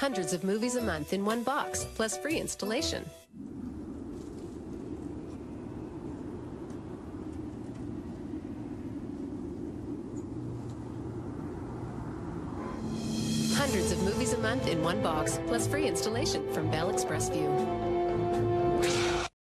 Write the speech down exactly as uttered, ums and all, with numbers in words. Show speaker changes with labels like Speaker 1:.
Speaker 1: Hundreds of movies a month in one box, plus free installation. Hundreds of movies a month in one box, plus free installation from Bell Expressvu.